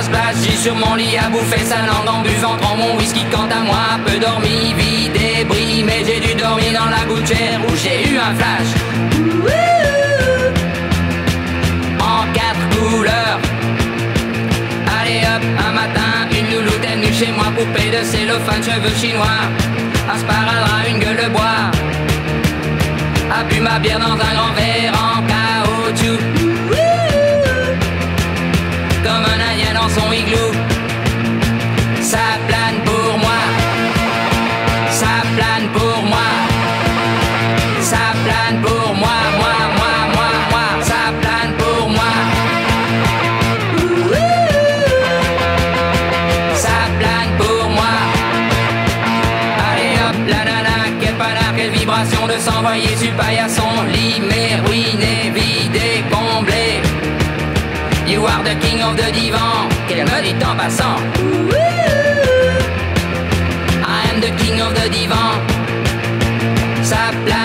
un splash. J'ai sur mon lit à bouffer sa langue en buvant trop mon whisky. Quant à moi, peu dormi, vie débris. Mais j'ai dû dormir dans la gouttière où j'ai eu un flash. En 4 couleurs. Allez hop, un matin, une louloute est venue chez moi. Poupée de cellophane, cheveux chinois. Un sparadrap, une gueule de bois. A bu ma bière dans un grand verre en caoutchouc. Comme un indien dans son igloo. Ça plane pour moi. Ça plane pour moi. Ça plane pour moi, moi, moi, moi, moi. Ça plane pour moi. Ça plane pour moi. Allez hop, la nana, quelle panard, quelle vibration de s'envoyer sur paillasson. Limé, ruiné, vidé, comblé. You are the king of the divan. Qu'elle me dit en passant. I am the king of the divan. Ça plane.